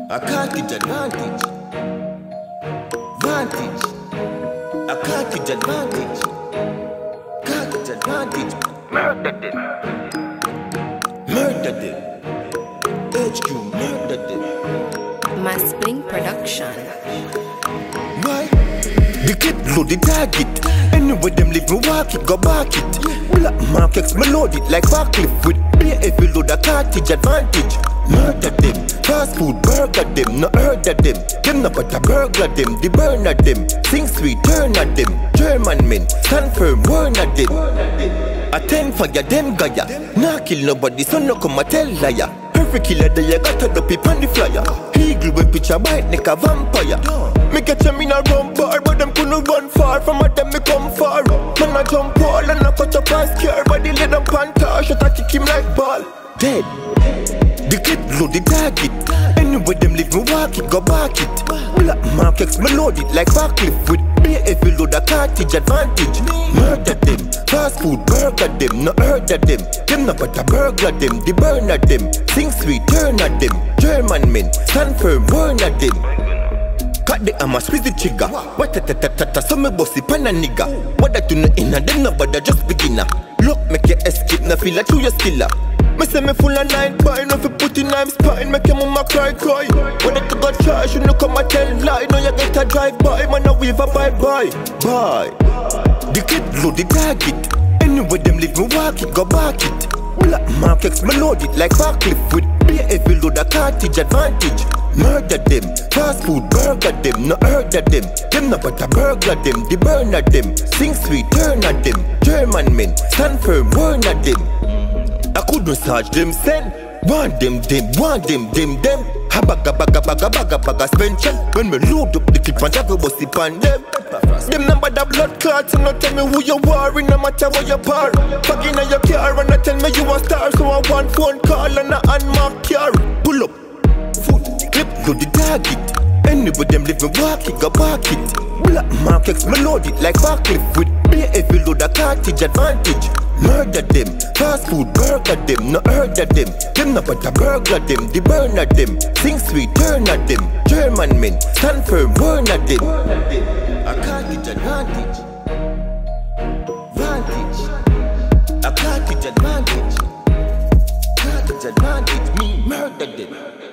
A cartridge advantage. Vantage. A cartridge advantage. Cartridge advantage. Murder them. Murder them. HQ murder them. Maspring Production. Why? The clip load the target. Anyway them live me walk it, go back it. Black markets me load it like backlift with beer every load a cartridge advantage. Murder them, fast food burger them, no heard of them. Them no but a burglar them, the burner them. Sing sweet turn at them, German men, stand firm warn at them. A 10 for ya them gaya, nah kill nobody so no come a tell liar. Every killer that you got a dopey on the flyer. Eagle with picture bite like a vampire. Me catch them in a run bar, but them couldn't run far. From a them me come far. Man I jump wall and I cut up and scare. Body lay down panta, shot I kick him like ball. Dead. The clip load the target. Anyway them live me walk it, go back it. Black markets me load it like backlift with beer every load a cartridge advantage. Murder them, fast food burger them, no heard of them. Them no but a burglar them, the burner them. Sing sweet turn at them, German men, stand firm warn at them. Cut the hammer, squeeze the trigger. What ta so me bossy pan a nigga. What that do no inna, them no but just beginner. Look make you escape, no feel like you your skiller. Me say me full of 9 boy, no fi put in I'm spine. Make your mama cry. When it got charge, you no come a tell lie. No you get a drive by, man a wave a bye. The clip load the target. Anyway them live me walk it, go back it. Black markets me load it like backlift with beer every load a cartridge advantage. Murder them, fast food burger them, no heard of them. Them no but a burglar them, the burner them. Sing sweet turn at them, German men, stand firm warn at them. I couldn't search them send. Want them, want them. Ha baga spension. When me load up the clip and have a bossy pan them. Them number the blood clots and not tell me who you are. No matter where you par. Fucking in your car and not tell me you a star. So I want phone call and a unmarked car. Pull up, foot, clip to the target. Anyway them live me walk it, go back it. Black markets me load it like backlift with beer every load a cartridge advantage. Murder them, fast food burger them, no heard of them. Them no but a burglar them, the burner them. Sing sweet turn at them, German men, stand firm warn at them. A cartridge advantage. Vantage. A cartridge advantage. Cartridge advantage, me murder them.